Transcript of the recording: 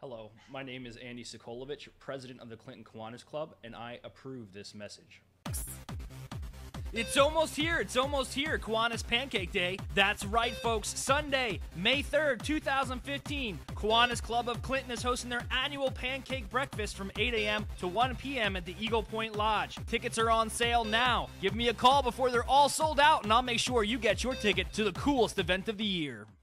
Hello, my name is Andy Sokolovich, president of the Clinton Kiwanis Club, and I approve this message. It's almost here, Kiwanis Pancake Day. That's right, folks, Sunday, May 3rd, 2015. Kiwanis Club of Clinton is hosting their annual pancake breakfast from 8 a.m. to 1 p.m. at the Eagle Point Lodge. Tickets are on sale now. Give me a call before they're all sold out, and I'll make sure you get your ticket to the coolest event of the year.